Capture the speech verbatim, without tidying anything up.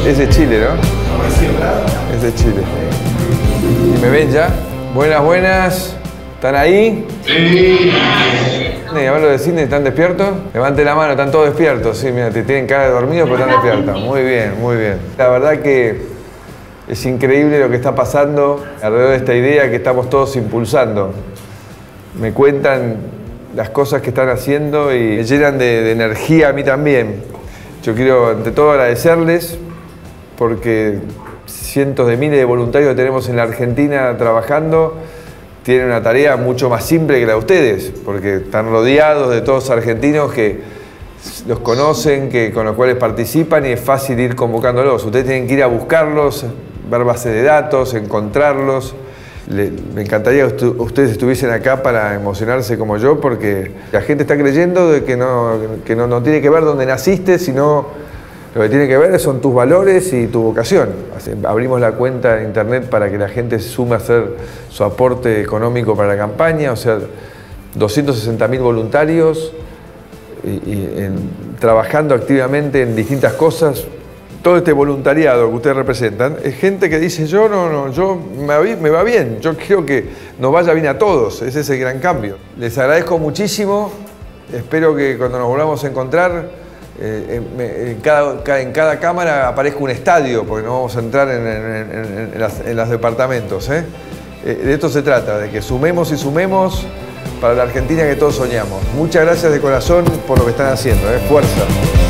Es de Chile, ¿no? Es de Chile. ¿Y me ven ya? Buenas, buenas. ¿Están ahí? Sí. Y hablo de cine, ¿están despiertos? Levante la mano, están todos despiertos. Sí, mira, te tienen cara de dormidos, pero están despiertos. Muy bien, muy bien. La verdad que es increíble lo que está pasando alrededor de esta idea que estamos todos impulsando. Me cuentan las cosas que están haciendo y me llenan de, de energía a mí también. Yo quiero, ante todo, agradecerles porque cientos de miles de voluntarios que tenemos en la Argentina trabajando tienen una tarea mucho más simple que la de ustedes, porque están rodeados de todos argentinos que los conocen, que, con los cuales participan y es fácil ir convocándolos. Ustedes tienen que ir a buscarlos, ver bases de datos, encontrarlos. Le, me encantaría que ustedes estuviesen acá para emocionarse como yo, porque la gente está creyendo de que, no, que no, no tiene que ver dónde naciste, sino lo que tiene que ver son tus valores y tu vocación. Así, abrimos la cuenta de internet para que la gente se sume a hacer su aporte económico para la campaña, o sea, doscientos sesenta mil voluntarios y, y en, trabajando activamente en distintas cosas. Todo este voluntariado que ustedes representan es gente que dice, yo no, no, yo me, me va bien, yo quiero que nos vaya bien a todos, ese es el gran cambio. Les agradezco muchísimo, espero que cuando nos volvamos a encontrar, eh, en, en, cada, en cada cámara aparezca un estadio, porque no vamos a entrar en, en, en, en, las, en los departamentos. ¿eh? Eh, de esto se trata, de que sumemos y sumemos para la Argentina que todos soñamos. Muchas gracias de corazón por lo que están haciendo, ¿eh? Fuerza.